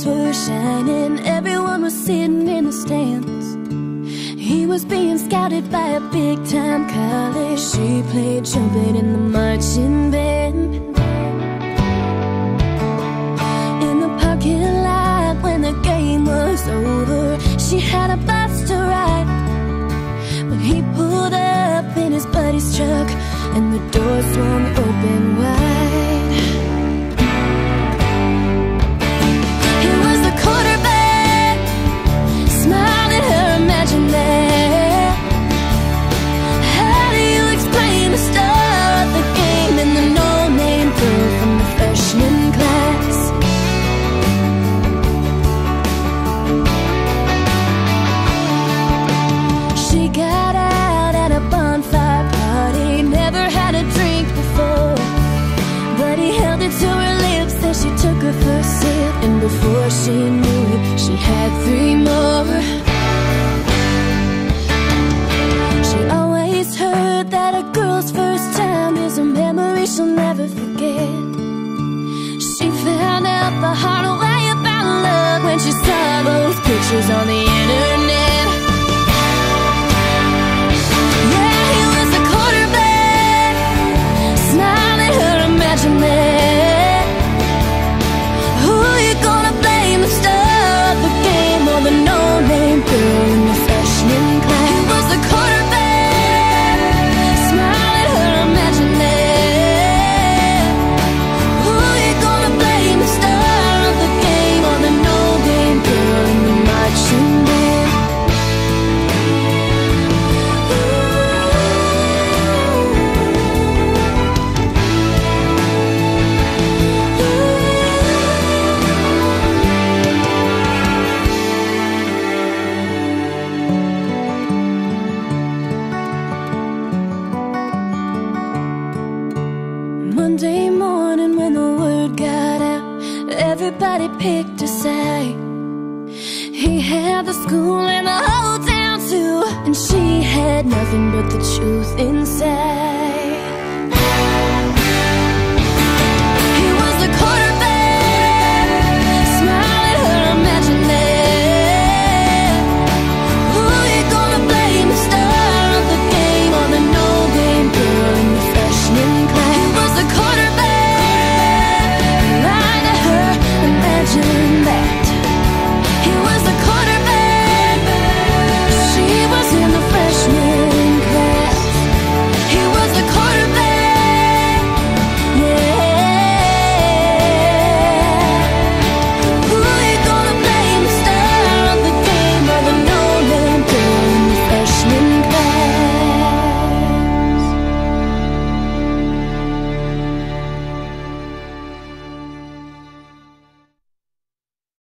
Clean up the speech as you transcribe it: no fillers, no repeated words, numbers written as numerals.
lights were shining, everyone was sitting in the stands. He was being scouted by a big-time college. She played trumpet in the marching band. In the parking lot when the game was over, she had a bus to ride, but he pulled up in his buddy's truck and the door swung open wide. He was the quarterback, smiled at her, imagine that. How do you explain the star of the game and the no-name girl from the freshman class? She got out at a bonfire party, never had a drink before, but he held it to her lips as she took her first sip, and before she knew it, she had 3 more. She always heard that a girl's first time is a memory she'll never forget. She found out the hard way about love when she saw those pictures on the internet. Yeah, he was the quarterback, smiled at her, imagine that. Who you gonna blame, the star of the game or the no-name girl in the freshman class? He was the quarterback, smiled at her, imagine that. Who you gonna blame, the star of the game or the no-name girl in the marching band? Monday morning when the word got out, everybody picked a side. He had the school and the whole town too, and she had nothing but the truth inside.